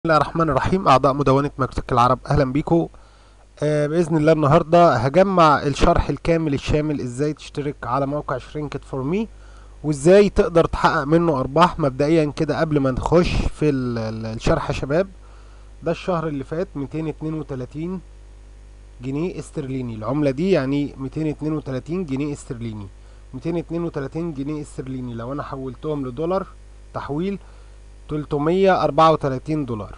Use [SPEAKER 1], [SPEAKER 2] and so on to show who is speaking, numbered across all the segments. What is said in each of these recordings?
[SPEAKER 1] بسم الله الرحمن الرحيم. أعضاء مدونة مكتبة العرب أهلا بيكم. بإذن الله النهاردة هجمع الشرح الكامل الشامل إزاي تشترك على موقع شرينكت فور مي، وإزاي تقدر تحقق منه أرباح. مبدئيا كده قبل ما نخش في الشرح يا شباب، ده الشهر اللي فات 232 جنيه استرليني. العملة دي يعني 232 جنيه استرليني. 232 جنيه استرليني لو أنا حولتهم لدولار تحويل 334 دولار.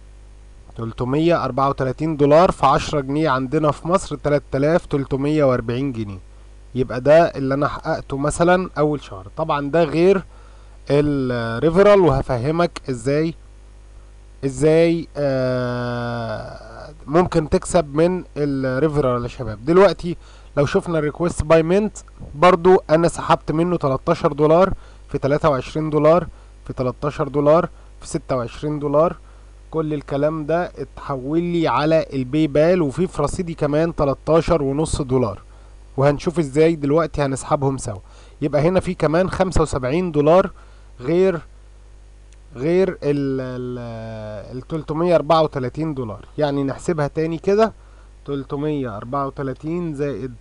[SPEAKER 1] 334 دولار في 10 جنيه عندنا في مصر 3340 جنيه. يبقى ده اللي انا حققته مثلا اول شهر. طبعا ده غير الريفرال، وهفهمك ازاي ممكن تكسب من الريفرال يا شباب. دلوقتي لو شفنا الريكوست باي منت، برضو انا سحبت منه 13 دولار في 23 دولار في 13 دولار في 26 دولار. كل الكلام ده اتحول لي على الباي بال، وفي رصيدي كمان 13.5 دولار، وهنشوف ازاي دلوقتي هنسحبهم سوا. يبقى هنا في كمان 75 دولار غير ال 334 دولار. يعني نحسبها تاني كده، 334 زائد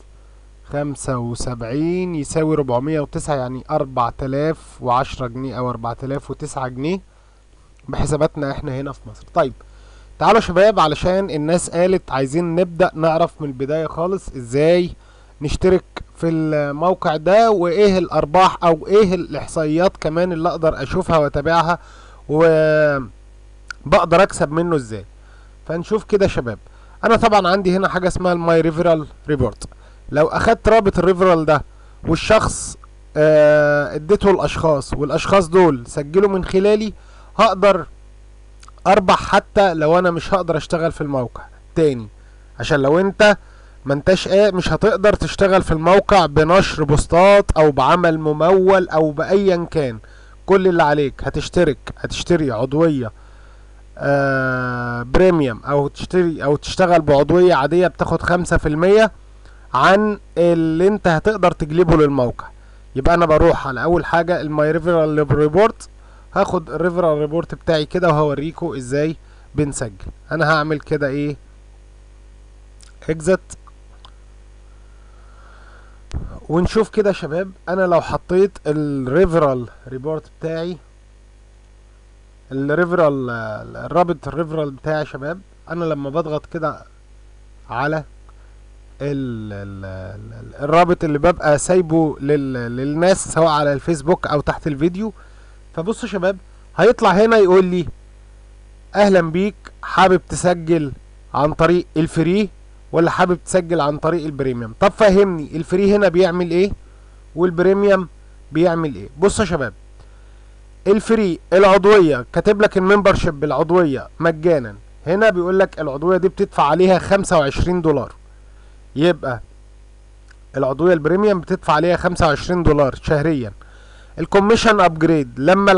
[SPEAKER 1] 75 يساوي 409، يعني 4010 جنيه او 4009 جنيه بحساباتنا احنا هنا في مصر. طيب تعالوا يا شباب، علشان الناس قالت عايزين نبدأ نعرف من البداية خالص ازاي نشترك في الموقع ده، وايه الارباح او ايه الاحصائيات كمان اللي اقدر اشوفها واتابعها وبقدر اكسب منه ازاي. فنشوف كده يا شباب. انا طبعا عندي هنا حاجة اسمها الماي ريفرال ريبورت. لو اخدت رابط الريفرال ده والشخص اديته الاشخاص، والاشخاص دول سجلوا من خلالي، هقدر اربح حتى لو انا مش هقدر اشتغل في الموقع تاني. عشان لو انت ما انتش مش هتقدر تشتغل في الموقع بنشر بوستات او بعمل ممول او بايا كان. كل اللي عليك هتشتري عضوية بريميوم، او تشتغل بعضوية عادية بتاخد 5% عن اللي انت هتقدر تجلبه للموقع. يبقى انا بروح على اول حاجة الماي ريفرال ريبورت، هاخد الريفرال ريبورت بتاعي كده وهوريكم ازاي بنسجل. انا هعمل كده ايه، اكزت، ونشوف كده يا شباب. انا لو حطيت الريفرال ريبورت بتاعي، الرابط الريفرال بتاعي يا شباب، انا لما بضغط كده على الرابط اللي ببقى سايبه للناس سواء على الفيسبوك او تحت الفيديو، فبصوا يا شباب هيطلع هنا يقول لي اهلا بيك، حابب تسجل عن طريق الفري ولا حابب تسجل عن طريق البريميوم؟ طب فهمني الفري هنا بيعمل ايه والبريميوم بيعمل ايه. بصوا يا شباب، الفري العضوية كاتب لك الممبرشيب بالعضوية مجانا. هنا بيقول لك العضوية دي بتدفع عليها 25 دولار. يبقى العضوية البريميوم بتدفع عليها 25 دولار شهريا. الكوميشن ابجريد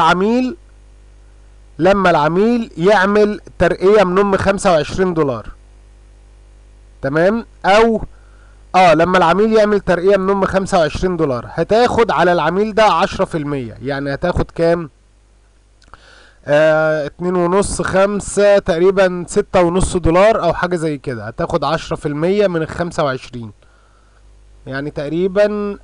[SPEAKER 1] لما العميل يعمل ترقية من ام 25 دولار، تمام؟ او لما العميل يعمل ترقية من ام 25 دولار هتاخد على العميل ده 10%. يعني هتاخد كام؟ 2.5 5 تقريبا 6.5 دولار او حاجة زي كده. هتاخد 10% من ال25، يعني تقريبا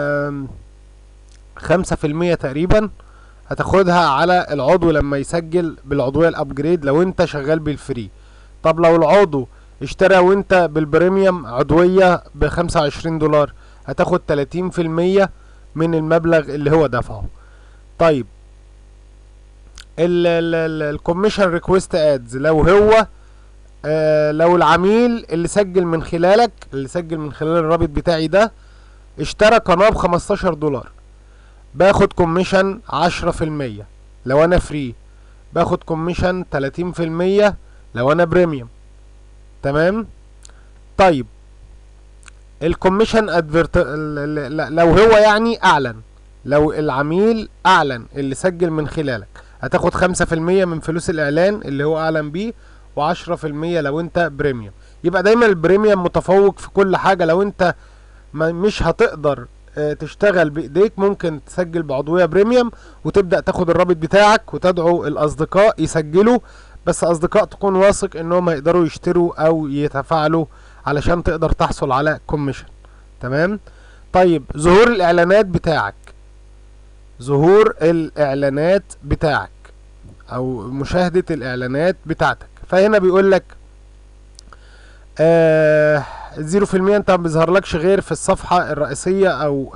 [SPEAKER 1] 5% تقريبا هتاخدها على العضو لما يسجل بالعضوية الابجريد لو انت شغال بالفري. طب لو العضو اشترى وانت بالبريميوم عضوية ب25 دولار هتاخد 30% من المبلغ اللي هو دفعه. طيب الكوميشن ريكويست ادز، لو هو لو العميل اللي سجل من خلال الرابط بتاعي ده اشترى قناة ب15 دولار، باخد كوميشن 10%. لو انا فري باخد كوميشن 30% لو انا بريميوم، تمام؟ طيب الكوميشن لو هو يعني اعلن، لو العميل اعلن اللي سجل من خلالك هتاخد 5% من فلوس الاعلان اللي هو اعلن بيه، و10% لو انت بريميوم. يبقى دايما البريميوم متفوق في كل حاجة. لو انت مش هتقدر تشتغل بايديك، ممكن تسجل بعضوية بريميوم وتبدأ تاخد الرابط بتاعك وتدعو الاصدقاء يسجلوا بس اصدقاء تكون واثق انهم هيقدروا يشتروا او يتفاعلوا علشان تقدر تحصل على كوميشن. تمام. طيب ظهور الاعلانات بتاعك، ظهور الاعلانات بتاعك او مشاهدة الاعلانات بتاعتك. فهنا بيقول لك 0% انت ما بيظهرلكش غير في الصفحة الرئيسية او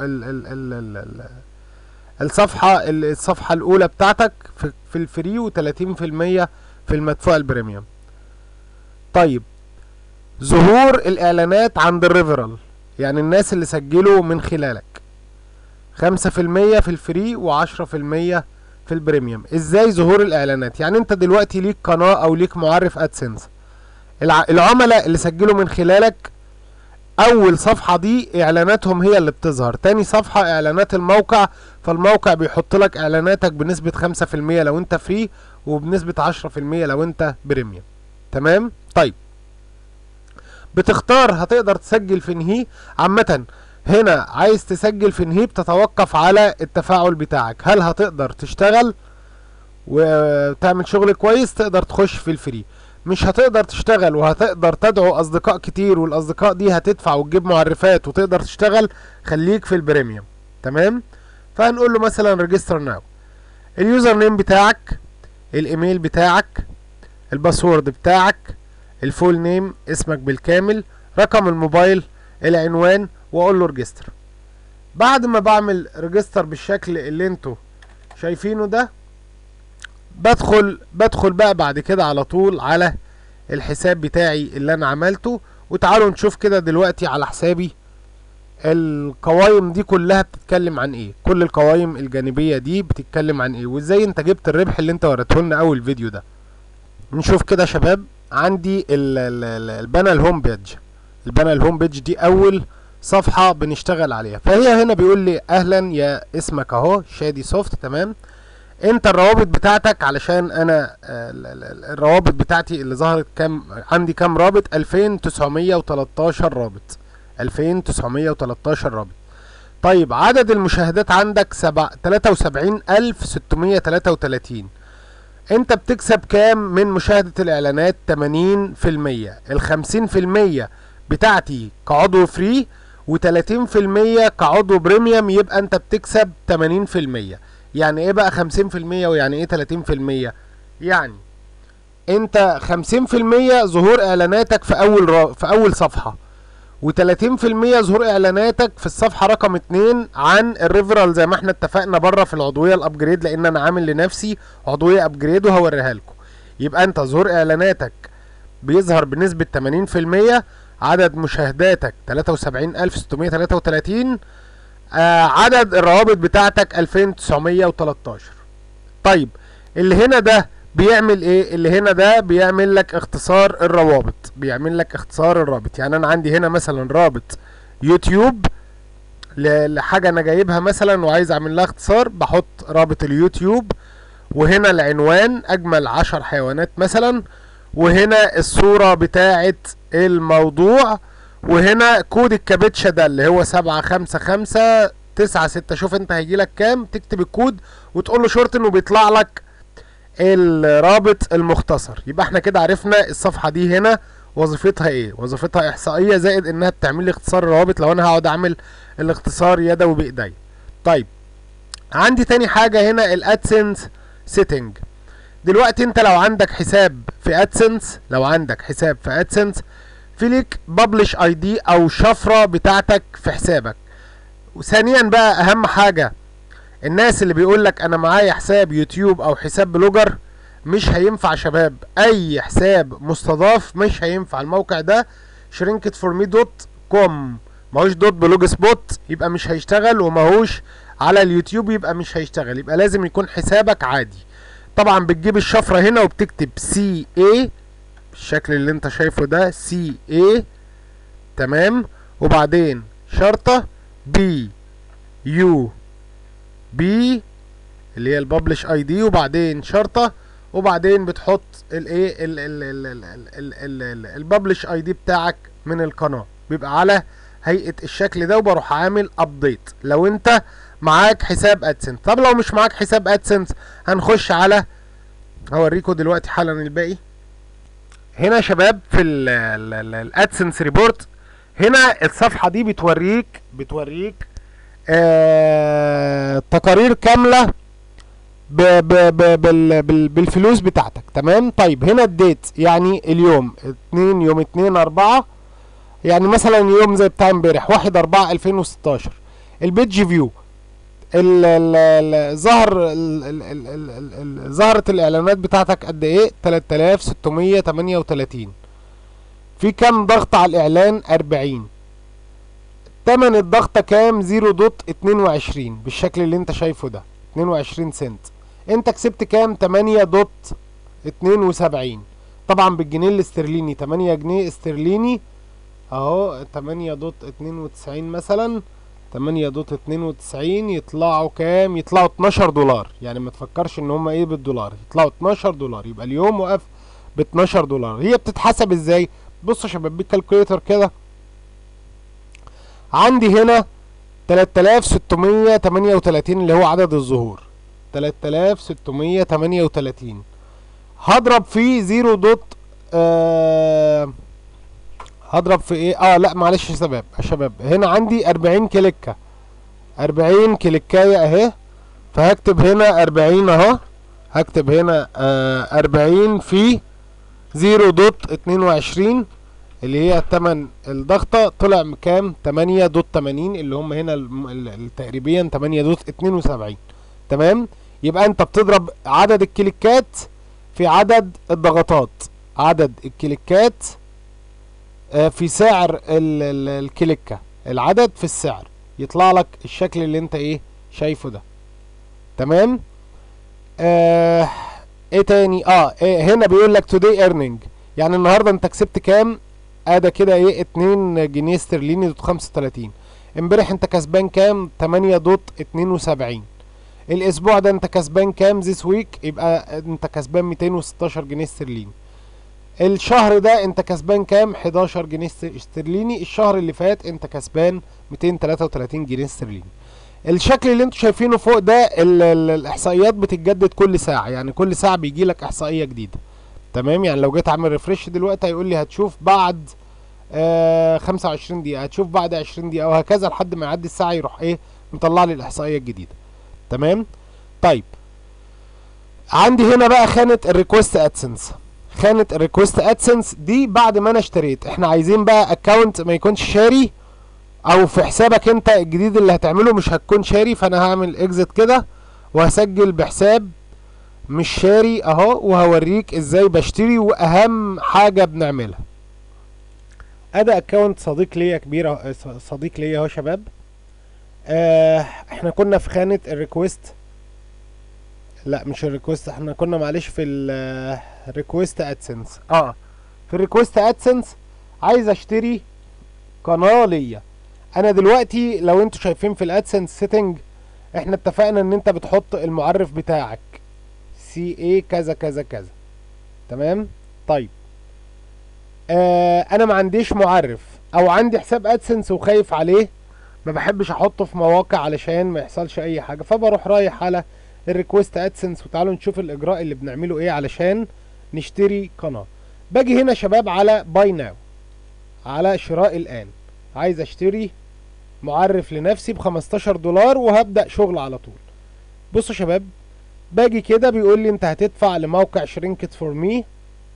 [SPEAKER 1] الصفحة الاولى بتاعتك في الفري، و30% في المدفوع البريميوم. طيب ظهور الاعلانات عند الريفرال، يعني الناس اللي سجلوا من خلالك، 5% في الفري و10% في البريميوم. ازاي ظهور الاعلانات؟ يعني انت دلوقتي ليك قناة او ليك معرف ادسنس، العملاء اللي سجلوا من خلالك اول صفحة دي اعلاناتهم هي اللي بتظهر، تاني صفحة اعلانات الموقع، فالموقع بيحط لك اعلاناتك بنسبة 5% لو انت فري، وبنسبة 10% لو انت بريميوم. تمام. طيب بتختار هتقدر تسجل في انهي. عامة هنا عايز تسجل في انهي بتتوقف على التفاعل بتاعك، هل هتقدر تشتغل وتعمل شغل كويس تقدر تخش في الفري، مش هتقدر تشتغل وهتقدر تدعو اصدقاء كتير والاصدقاء دي هتدفع وتجيب معرفات وتقدر تشتغل، خليك في البريميوم. تمام. فهنقول له مثلا ريجستر ناو، اليوزر نيم بتاعك، الايميل بتاعك، الباسورد بتاعك، الفول نيم اسمك بالكامل، رقم الموبايل، العنوان، واقول له ريجستر. بعد ما بعمل ريجستر بالشكل اللي انتوا شايفينه ده، بدخل بقى بعد كده على طول على الحساب بتاعي اللي انا عملته. وتعالوا نشوف كده دلوقتي على حسابي القوائم دي كلها بتتكلم عن ايه، كل القوائم الجانبية دي بتتكلم عن ايه، وازاي انت جبت الربح اللي انت وريته لنا اول فيديو ده. نشوف كده يا شباب. عندي البانا الهوم بيج، البانا الهوم بيج دي اول صفحة بنشتغل عليها. فهي هنا بيقول لي اهلا يا اسمك اهو شادي سوفت. تمام. انت الروابط بتاعتك، علشان انا الروابط بتاعتي اللي ظهرت كام عندي، كام رابط؟ 2913 رابط، 2913 رابط. طيب عدد المشاهدات عندك 73633. انت بتكسب كام من مشاهدة الاعلانات؟ 80%. ال50% بتاعتي كعضو فري و30% كعضو بريميوم، يبقى انت بتكسب 80%. يعني ايه بقى 50% ويعني ايه 30%؟ يعني انت 50% ظهور اعلاناتك في اول صفحة، و30% ظهور اعلاناتك في الصفحة رقم 2 عن الريفرال زي ما احنا اتفقنا بره في العضوية الابجريد، لان انا عامل لنفسي عضوية ابجريد وهوريها لكم. يبقى انت ظهور اعلاناتك بيظهر بنسبة 80%، عدد مشاهداتك 73633، عدد الروابط بتاعتك 2913. طيب اللي هنا ده بيعمل ايه؟ اللي هنا ده بيعمل لك اختصار الروابط، بيعمل لك اختصار الرابط. يعني انا عندي هنا مثلا رابط يوتيوب لحاجة انا جايبها مثلا وعايز اعمل لها اختصار، بحط رابط اليوتيوب، وهنا العنوان اجمل 10 حيوانات مثلا، وهنا الصورة بتاعت الموضوع، وهنا كود الكابتشا ده اللي هو 75596. شوف انت هيجيلك كام، تكتب الكود وتقول له شورتن وبيطلع لك الرابط المختصر. يبقى احنا كده عرفنا الصفحة دي هنا وظيفتها ايه. وظيفتها احصائية، زائد انها بتعمل لي اختصار الروابط لو انا هقعد اعمل الاختصار يدوي بايدي. طيب عندي تاني حاجة هنا الادسنس سيتنج. دلوقتي انت لو عندك حساب في ادسنس، لو عندك حساب في ادسنس، في ليك ببلش اي دي او شفرة بتاعتك في حسابك. وثانيا بقى اهم حاجة، الناس اللي بيقول لك انا معايا حساب يوتيوب او حساب بلوجر، مش هينفع شباب. اي حساب مستضاف مش هينفع. الموقع ده shrinkitforme.com ماهوش دوت بلوج سبوت، يبقى مش هيشتغل، وماهوش على اليوتيوب يبقى مش هيشتغل. يبقى لازم يكون حسابك عادي. طبعا بتجيب الشفرة هنا وبتكتب CA بالشكل اللي انت شايفه ده، CA. تمام. وبعدين شرطة BUB اللي هي الببلش اي دي، وبعدين شرطة، وبعدين بتحط الايه الببلش اي دي بتاعك من القناة، بيبقى على هيئة الشكل ده، وبروح عامل ابديت لو انت معاك حساب ادسنس. طب لو مش معاك حساب ادسنس، هنخش على هوريكم دلوقتي حالا الباقي. هنا يا شباب في الادسنس ريبورت، هنا الصفحه دي بتوريك تقارير كامله بالفلوس بتاعتك. تمام. طيب هنا الديت، يعني اليوم يوم 2/4، يعني مثلا يوم زي بتاع امبارح 1/4/2016. البيج فيو ظهرت الاعلانات بتاعتك قد ايه؟ 3638. في كام ضغط على الاعلان؟ 40. تمن الضغطة كام؟ 0.22 بالشكل اللي انت شايفه ده، 22 سنت. انت كسبت كام؟ 8.72. طبعا بالجنيه الاسترليني 8 جنيه استرليني اهو، 8.92 مثلا. 8.92 يطلعوا كام؟ يطلعوا 12 دولار. يعني ما تفكرش ان هم ايه بالدولار، يطلعوا 12 دولار. يبقى اليوم وقف ب 12 دولار. هي بتتحسب ازاي؟ بصوا يا شباب بالكالكوليتر كده. عندي هنا 3638 اللي هو عدد الظهور. 3638 هضرب فيه 0 دوت هضرب في ايه؟ لا معلش يا شباب هنا عندي 40 كليكه، 40 كليكايه اهي. فهكتب هنا 40 اهو، هكتب هنا 40 في 0.22 اللي هي تمن الضغطة. طلع كام؟ 8.80 اللي هم هنا تقريبا 8.72. تمام. يبقى انت بتضرب عدد الكليكات في عدد الضغطات، عدد الكليكات في سعر الكليكة، العدد في السعر، يطلع لك الشكل اللي انت ايه شايفه ده. تمام. ايه تاني؟ هنا بيقول لك today earning، يعني النهارده انت كسبت كام؟ ده كده ايه 2 جنيه استرليني دوت 35. امبارح انت كسبان كام؟ 8.72. الاسبوع ده انت كسبان كام؟ this week يبقى انت كسبان 216 جنيه استرليني. الشهر ده انت كسبان كام؟ 11 جنيه استرليني. الشهر اللي فات انت كسبان 233 جنيه استرليني. الشكل اللي انتوا شايفينه فوق ده الاحصائيات بتتجدد كل ساعه، يعني كل ساعه بيجي لك احصائيه جديده. تمام. يعني لو جيت اعمل ريفرش دلوقتي هيقول لي هتشوف بعد 25 دقيقه، هتشوف بعد 20 دقيقه، وهكذا لحد ما يعدي الساعه يروح ايه مطلع لي الاحصائيه الجديده. تمام. طيب عندي هنا بقى خانه الريكوست ادسنس. خانه الريكوست ادسنس دي بعد ما انا اشتريت، احنا عايزين بقى اكونت ما يكونش شاري، او في حسابك انت الجديد اللي هتعمله مش هتكون شاري. فانا هعمل اكزit كده وهسجل بحساب مش شاري اهو، وهوريك ازاي بشتري واهم حاجة بنعملها. ادي اكونت صديق ليا كبير، صديق ليا اهو شباب. احنا كنا في خانة الريكوست، لا مش الريكوست، احنا كنا معلش في الريكوست ادسنس. في الريكوست ادسنس عايز اشتري قناة ليا. انا دلوقتي لو انتوا شايفين في الادسنس سيتنج، احنا اتفقنا ان انت بتحط المعرف بتاعك CA كذا كذا كذا. تمام. طيب انا ما عنديش معرف، او عندي حساب ادسنس وخايف عليه، ما بحبش احطه في مواقع علشان ما يحصلش اي حاجه، فبروح رايح على الريكوست ادسنس. وتعالوا نشوف الاجراء اللي بنعمله ايه علشان نشتري قناه. باجي هنا شباب على باي ناو، على شراء الان. عايز اشتري معرف لنفسي ب15 دولار وهبدأ شغل على طول. بصوا شباب باجي كده بيقول لي انت هتدفع لموقع شرينكت فور مي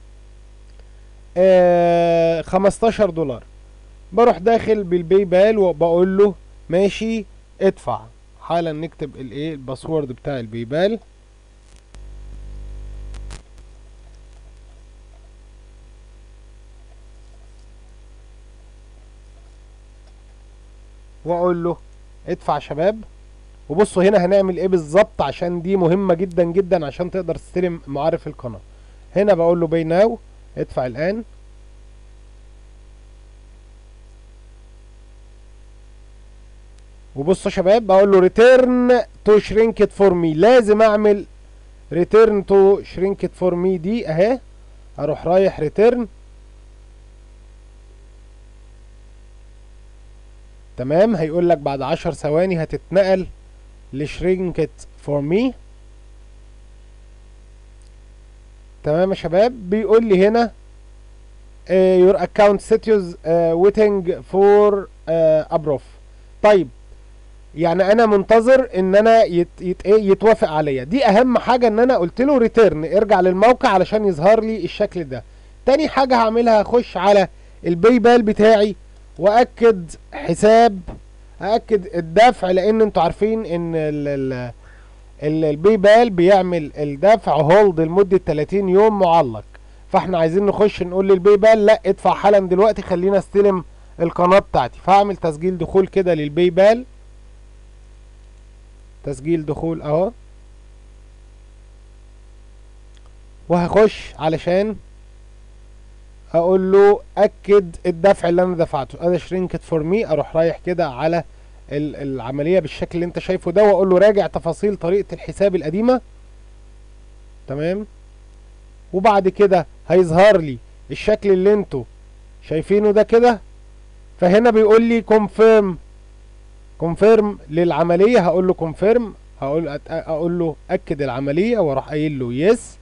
[SPEAKER 1] 15 دولار. بروح داخل بالباي بال وبقول له ماشي ادفع. حالا نكتب الايه الباسورد بتاع الباي بال. واقول له ادفع شباب. وبصوا هنا هنعمل ايه بالظبط عشان دي مهمة جدا جدا عشان تقدر تستلم معرف القناة. هنا بقول له باي ناو، ادفع الان. وبصوا يا شباب بقول له ريتيرن تو شرينكت فور مي. لازم اعمل ريتيرن تو شرينكت فور مي دي اهي. اروح رايح ريتيرن. تمام. هيقول لك بعد 10 ثواني هتتنقل لشرينكت فور مي. تمام يا شباب. بيقول لي هنا your account status waiting for approve. طيب يعني انا منتظر ان انا يتوافق عليا. دي اهم حاجه، ان انا قلت له ريتيرن، ارجع للموقع علشان يظهر لي الشكل ده. تاني حاجه هعملها، هخش على الباي بال بتاعي واكد حساب، اكد الدفع، لان انتوا عارفين ان الباي بال بيعمل الدفع هولد لمده 30 يوم معلق. فاحنا عايزين نخش نقول للباي بال لا ادفع حالا دلوقتي، خلينا استلم القناه بتاعتي. فهعمل تسجيل دخول كده للباي بال، تسجيل دخول اهو، وهخش علشان اقول له اكد الدفع اللي انا دفعته. ادي شرينكت فور مي، اروح رايح كده على العمليه بالشكل اللي انت شايفه ده، واقول له راجع تفاصيل طريقه الحساب القديمه. تمام. وبعد كده هيظهر لي الشكل اللي انتوا شايفينه ده كده. فهنا بيقول لي كونفيرم للعمليه، هقول له كونفيرم، اقول له اكد العمليه، واروح قايل له يس.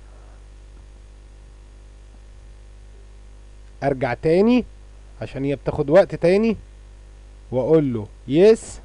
[SPEAKER 1] ارجع تاني عشان هي بتاخد وقت تاني، واقول له يس.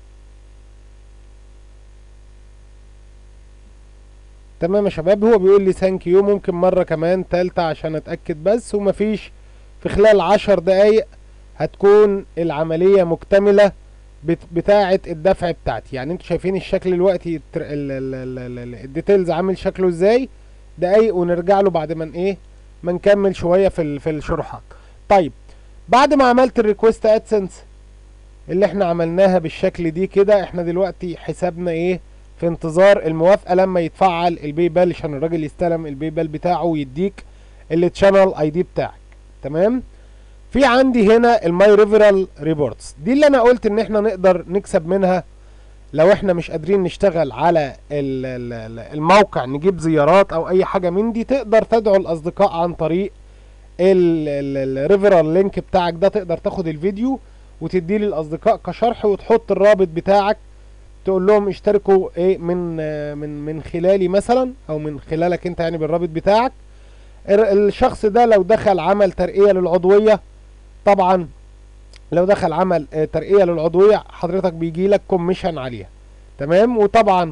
[SPEAKER 1] تمام يا شباب. هو بيقول لي ثانك يو، ممكن مره كمان تالتة عشان اتاكد بس. ومفيش، في خلال 10 دقايق هتكون العمليه مكتمله بتاعه الدفع بتاعتي. يعني انتوا شايفين الشكل دلوقتي الديتيلز عامل شكله ازاي. دقايق ونرجع له بعد ما ما نكمل شويه في الشروحات. طيب بعد ما عملت الريكوست ادسنس اللي احنا عملناها بالشكل دي كده، احنا دلوقتي حسابنا في انتظار الموافقه لما يتفعل الباي بال، عشان الراجل يستلم الباي بال بتاعه ويديك التشانل اي دي بتاعك. تمام. في عندي هنا الماي ريفرال ريبورتس، دي اللي انا قلت ان احنا نقدر نكسب منها لو احنا مش قادرين نشتغل على الموقع، نجيب زيارات او اي حاجه من دي. تقدر تدعو الاصدقاء عن طريق الريفرال لينك بتاعك ده، تقدر تاخد الفيديو وتديه للاصدقاء كشرح، وتحط الرابط بتاعك، تقول لهم اشتركوا من خلالي مثلا، او من خلالك انت يعني بالرابط بتاعك. الشخص ده لو دخل عمل ترقية للعضوية، طبعا لو دخل عمل ترقية للعضوية حضرتك بيجي لك كوميشن عليها. تمام. وطبعا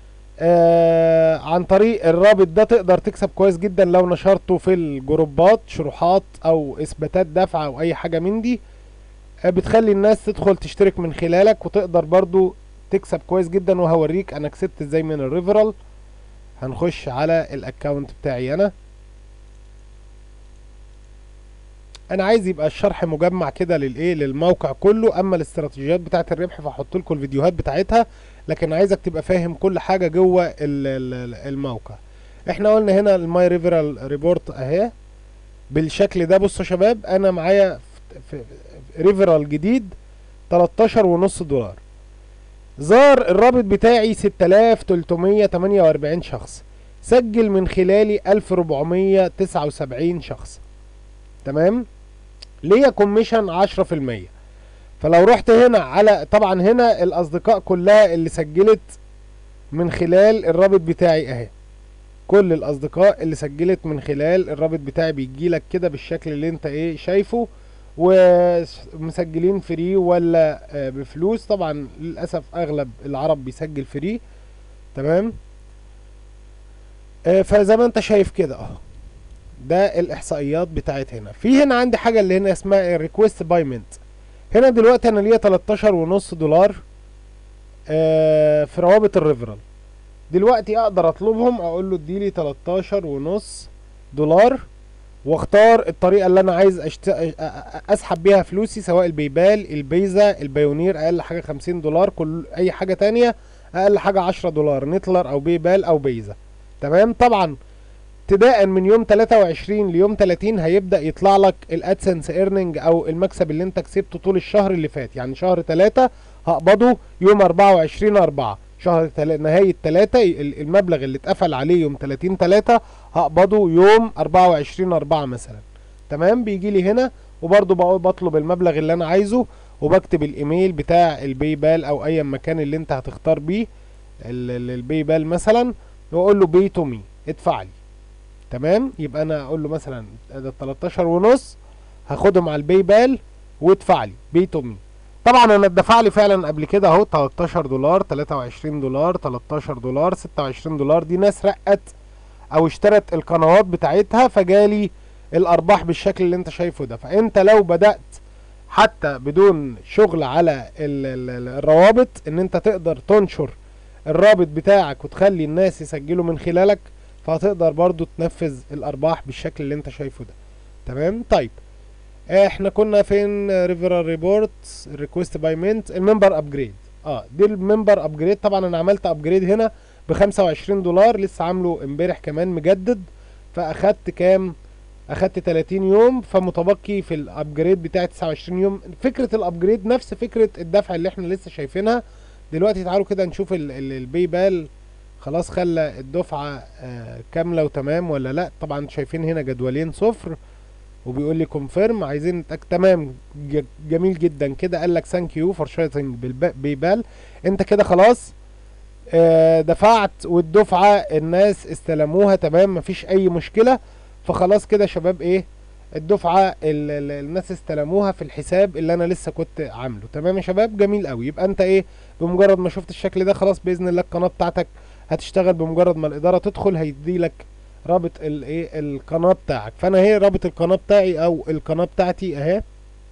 [SPEAKER 1] عن طريق الرابط ده تقدر تكسب كويس جدا لو نشرته في الجروبات، شروحات او اثباتات دفع او اي حاجة من دي، بتخلي الناس تدخل تشترك من خلالك، وتقدر برضو تكسب كويس جدا. وهوريك انا كسبت ازاي من الريفرال. هنخش على الاكونت بتاعي. انا عايز يبقى الشرح مجمع كده للموقع كله. اما الاستراتيجيات بتاعه الربح فهحط لكم الفيديوهات بتاعتها، لكن عايزك تبقى فاهم كل حاجه جوه الموقع. احنا قلنا هنا الماي ريفرال ريبورت اهي بالشكل ده. بصوا يا شباب، انا معايا في ريفرال جديد 13.5 دولار. زار الرابط بتاعي 6348 شخص، سجل من خلالي 1479 شخص. تمام. ليا كوميشن 10%. فلو رحت هنا على، طبعا هنا الاصدقاء كلها اللي سجلت من خلال الرابط بتاعي اهي، كل الاصدقاء اللي سجلت من خلال الرابط بتاعي بيجي لك كده بالشكل اللي انت شايفه، ومسجلين فري ولا بفلوس. طبعا للاسف اغلب العرب بيسجل فري. تمام. فزي ما انت شايف كده اهو، ده الاحصائيات بتاعت هنا. في هنا عندي حاجه اللي هنا اسمها ريكويست بايمنت. هنا دلوقتي انا ليا 13.5 دولار في روابط الريفرال. دلوقتي اقدر اطلبهم، اقول له اديلي 13.5 دولار، واختار الطريقه اللي انا عايز اسحب بيها فلوسي، سواء البيبال، البيزا، البايونير، اقل حاجه 50 دولار، كل اي حاجه تانية اقل حاجه 10 دولار، نتلر او بيبال او بيزا. تمام. طبعا ابتداء من يوم 23 ليوم 30 هيبدأ يطلع لك الادسنس ايرنينج، او المكسب اللي انت كسبته طول الشهر اللي فات. يعني شهر 3 هقبضه يوم 24/4، شهر نهاية 3 المبلغ اللي اتقفل عليه يوم 30/3 هقبضه يوم 24/4 مثلا. تمام. بيجي لي هنا وبرضه بطلب المبلغ اللي انا عايزه، وبكتب الايميل بتاع الباي بال او اي مكان اللي انت هتختار بيه الباي بال مثلا، واقول له باي تو مي، ادفع لي. تمام. يبقى انا اقول له مثلا ده 13 ونص، هاخدهم على الباي بال وادفع لي بي تو مي. طبعا انا اتدفع لي فعلا قبل كده اهو 13 دولار، 23 دولار، 13 دولار، 26 دولار. دي ناس رقت او اشترت القنوات بتاعتها فجالي الارباح بالشكل اللي انت شايفه ده. فانت لو بدأت حتى بدون شغل على الروابط، ان انت تقدر تنشر الرابط بتاعك وتخلي الناس يسجلوا من خلالك، فهتقدر برضو تنفذ الارباح بالشكل اللي انت شايفه ده. تمام. طيب احنا كنا فين؟ ريفرال ريبورت، ريكوست باي منت، الممبر ابجريد. دي الممبر ابجريد. طبعا انا عملت ابجريد هنا ب 25 دولار، لسه عامله امبارح كمان مجدد. فاخدت كام؟ اخدت 30 يوم، فمتبقي في الابجريد بتاعي 29 يوم. فكره الابجريد نفس فكره الدفع اللي احنا لسه شايفينها دلوقتي. تعالوا كده نشوف الباي بال خلاص خلى الدفعه كامله وتمام ولا لا. طبعا شايفين هنا جدولين صفر وبيقول لي كونفيرم. عايزين نتاكد. تمام، جميل جدا كده. قال لك ثانك يو فور شيرنج بالباي بال. انت كده خلاص دفعت والدفعه الناس استلموها تمام، مفيش اي مشكله. فخلاص كده يا شباب ايه، الدفعه الناس استلموها في الحساب اللي انا لسه كنت عامله. تمام يا شباب، جميل قوي. يبقى انت ايه، بمجرد ما شفت الشكل ده خلاص باذن الله القناه بتاعتك هتشتغل. بمجرد ما الاداره تدخل هيدي لك رابط الايه القناه بتاعك. فانا هي رابط القناه بتاعي او القناه بتاعتي اهي،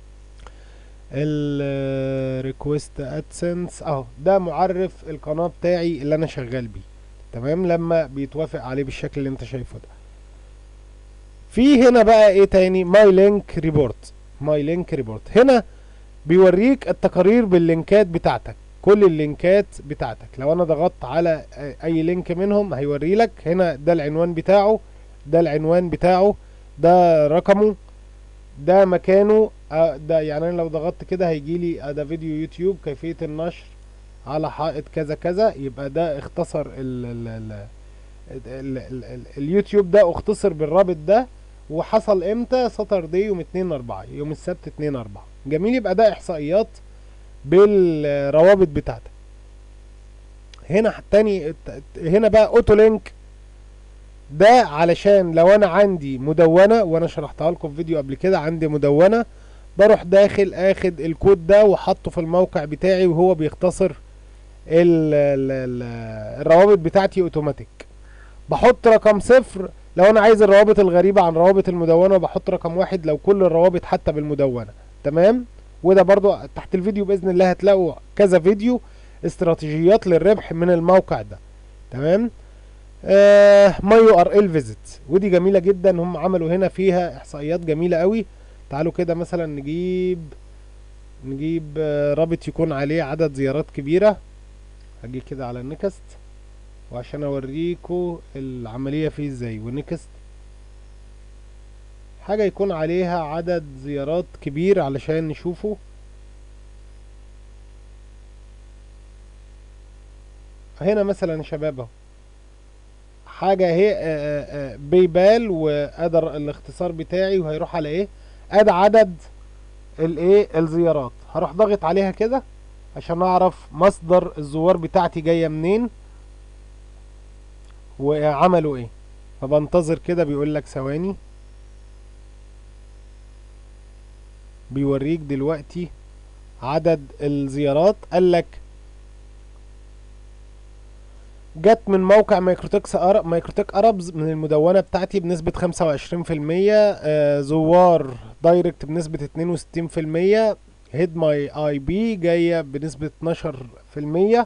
[SPEAKER 1] الريكوست ادسنس اهو. ده معرف القناه بتاعي اللي انا شغال بيه. تمام، لما بيتوافق عليه بالشكل اللي انت شايفه ده. في هنا بقى ايه تاني؟ ماي لينك ريبورت. ماي لينك ريبورت هنا بيوريك التقارير باللينكات بتاعتك، كل اللينكات بتاعتك. لو انا ضغطت على اي لينك منهم هيوري لك هنا. ده العنوان بتاعه، ده العنوان بتاعه، ده رقمه، ده مكانه. ده يعني انا لو ضغطت كده هيجي لي ده فيديو يوتيوب كيفية النشر على حائط كذا كذا. يبقى ده اختصر اليوتيوب ده اختصر بالرابط ده. وحصل امتى؟ ساتردي يوم 2/4، يوم السبت 2/4. جميل. يبقى ده احصائيات بالروابط بتاعتك. هنا تاني، هنا بقى اوتو لينك. ده علشان لو انا عندي مدونة، وانا شرحتها لكم في فيديو قبل كده، عندي مدونة بروح داخل اخد الكود ده وحطه في الموقع بتاعي وهو بيختصر الروابط بتاعتي اوتوماتيك. بحط رقم 0 لو انا عايز الروابط الغريبة عن روابط المدونة، وبحط رقم 1 لو كل الروابط حتى بالمدونة. تمام. وده برضو تحت الفيديو بإذن الله هتلاقوا كذا فيديو استراتيجيات للربح من الموقع ده. تمام. ماي يو ار ال فيزيت، ودي جميلة جدا. هم عملوا هنا فيها احصائيات جميلة قوي. تعالوا كده مثلا نجيب رابط يكون عليه عدد زيارات كبيرة. هجي كده على النكست وعشان اوريكم العملية فيه ازاي. ونكست حاجة يكون عليها عدد زيارات كبير علشان نشوفه. هنا مثلا يا شباب اهو حاجة اهي باي بال، وادر الاختصار بتاعي، وهيروح على ايه؟ اد عدد الايه الزيارات. هروح ضاغط عليها كده عشان اعرف مصدر الزوار بتاعتي جاية منين وعملوا ايه. فبنتظر كده، بيقول لك ثواني. بيوريك دلوقتي عدد الزيارات. قال لك جت من موقع مايكروتك اربز من المدونة بتاعتي بنسبة 25%. زوار دايركت بنسبة 62%. هيد ماي اي بي جاية بنسبة 12%.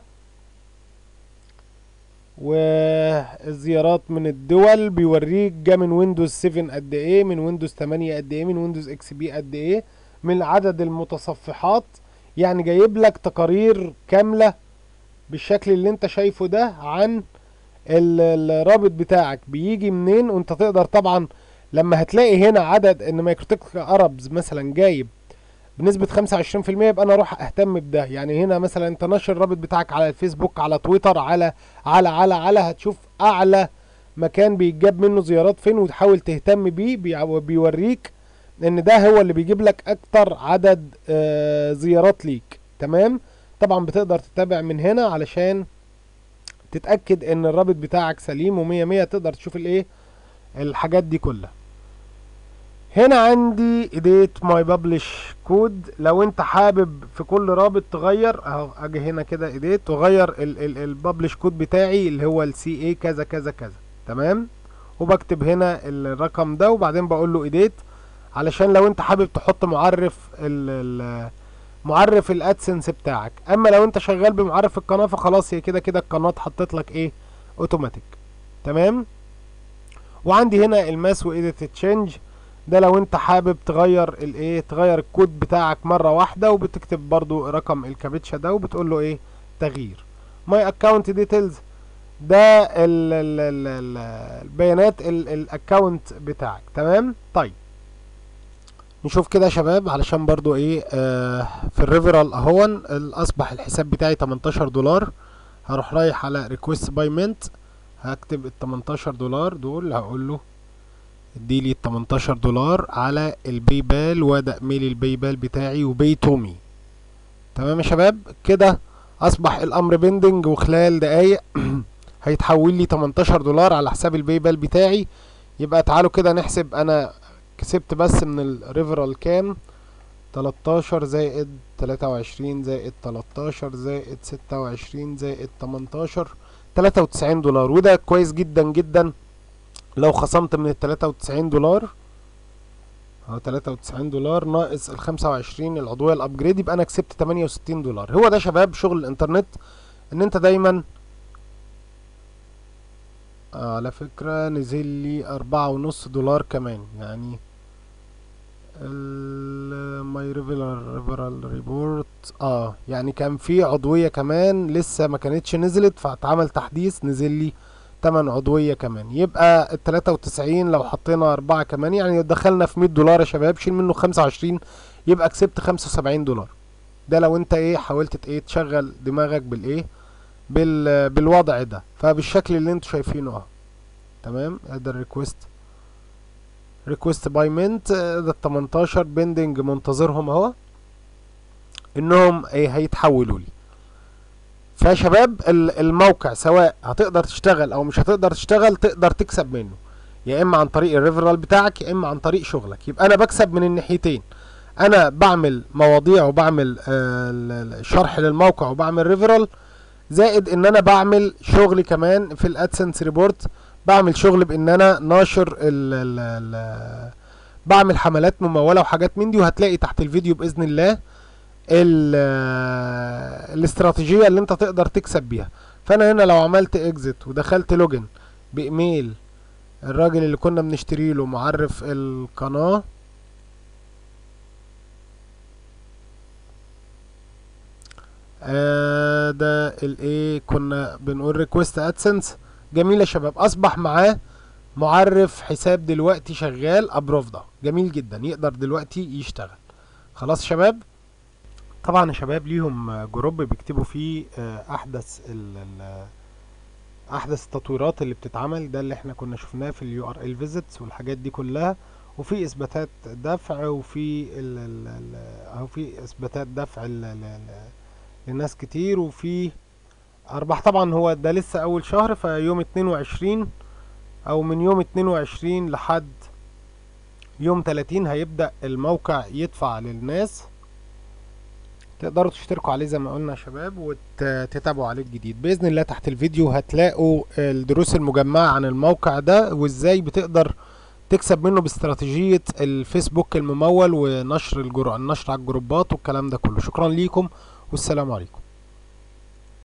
[SPEAKER 1] والزيارات من الدول بيوريك جا من ويندوز 7 قد ايه، من ويندوز 8 قد ايه، من ويندوز اكس بي قد ايه، من عدد المتصفحات. يعني جايب لك تقارير كاملة بالشكل اللي انت شايفه ده عن الرابط بتاعك بيجي منين. وانت تقدر طبعا لما هتلاقي هنا عدد ان مايكروتك اربز مثلا جايب بنسبة 25%، يبقى انا اروح اهتم بده. يعني هنا مثلا انت نشر الرابط بتاعك على الفيسبوك، على تويتر، على هتشوف اعلى مكان بيجاب منه زيارات فين وتحاول تهتم بيه. بيوريك ان ده هو اللي بيجيب لك اكتر عدد زيارات ليك. تمام. طبعا بتقدر تتابع من هنا علشان تتأكد ان الرابط بتاعك سليم ومية مية. تقدر تشوف الايه الحاجات دي كلها. هنا عندي edit my publish code. لو انت حابب في كل رابط تغير اهو، اجي هنا كده edit واغير الببلش كود بتاعي اللي هو السي اي كذا كذا كذا. تمام، وبكتب هنا الرقم ده وبعدين بقول له edit، علشان لو انت حابب تحط معرف الادسنس بتاعك. اما لو انت شغال بمعرف القناه فخلاص، هي كده كده القناه اتحطت لك ايه اوتوماتيك. تمام. وعندي هنا الماس وإيديت تشينج، ده لو انت حابب تغير الايه، تغير الكود بتاعك مره واحده، وبتكتب برضو رقم الكابتشا ده وبتقول له ايه تغيير. ماي اكونت ديتيلز، ده البيانات الاكونت بتاعك. تمام. طيب نشوف كده يا شباب علشان برضو ايه في الريفرال اهون اصبح الحساب بتاعي 18 دولار. هروح رايح على ريكوست بايمنت، هكتب ال 18 دولار دول، هقول له اديلي ال 18 دولار على الباي بال، وده ميل الباي بال بتاعي وباي تومي. تمام يا شباب، كده اصبح الامر بيندنج، وخلال دقايق هيتحول لي 18 دولار على حساب الباي بال بتاعي. يبقى تعالوا كده نحسب انا كسبت بس من الريفرال كام. 13 زائد 23 زائد 13 زائد 26 زائد 18، 93 دولار. وده كويس جدا جدا. لو خصمت من ال 93 دولار اهو، 93 دولار ناقص ال 25 العضويه الابجريد، يبقى انا كسبت 68 دولار. هو ده شباب شغل الانترنت، ان انت دايما على فكره نزل لي 4.5 دولار كمان، يعني ماي ريفرال ريبورت يعني كان في عضويه كمان لسه ما كانتش نزلت، فاتعمل تحديث نزل لي 8 عضويه كمان. يبقى ال 93 لو حطينا 4 كمان يعني دخلنا في 100 دولار يا شباب، شيل منه 25 يبقى كسبت 75 دولار. ده لو انت ايه حاولت ايه تشغل دماغك بالايه بالوضع ده، فبالشكل اللي انتوا شايفينه اهو. تمام. ده ريكوست بايمنت، ده 18 بيندنج منتظرهم اهو انهم ايه هيتحولوا لي. فيا شباب الموقع سواء هتقدر تشتغل او مش هتقدر تشتغل تقدر تكسب منه، يا اما عن طريق الريفرال بتاعك يا اما عن طريق شغلك. يبقى انا بكسب من الناحيتين، انا بعمل مواضيع وبعمل شرح للموقع وبعمل ريفرال، زائد ان انا بعمل شغل كمان في الادسنس ريبورت، بعمل شغل بان انا ناشر بعمل حملات ممولة وحاجات من دي. وهتلاقي تحت الفيديو باذن الله الاستراتيجية اللي انت تقدر تكسب بيها. فانا هنا لو عملت اكزit ودخلت لوجن بايميل الراجل اللي كنا بنشتري له معرف القناة، ده الايه كنا بنقول ريكوست ادسنس. جميل يا شباب، اصبح معاه معرف حساب دلوقتي شغال ابروف، ده جميل جدا، يقدر دلوقتي يشتغل. خلاص يا شباب. طبعا يا شباب ليهم جروب بيكتبوا فيه احدث التطويرات اللي بتتعمل، ده اللي احنا كنا شفناه في اليو ار ال فيزيتس والحاجات دي كلها، وفي اثباتات دفع، وفي اهو في اثباتات دفع لناس كتير، وفي ارباح. طبعا هو ده لسه اول شهر، فيوم 22 او من يوم 22 لحد يوم 30 هيبدأ الموقع يدفع للناس. تقدروا تشتركوا عليه زي ما قلنا يا شباب وتتابعوا عليه الجديد بإذن الله. تحت الفيديو هتلاقوا الدروس المجمعة عن الموقع ده وازاي بتقدر تكسب منه باستراتيجية الفيسبوك الممول ونشر النشر على الجروبات والكلام ده كله. شكرا ليكم والسلام عليكم.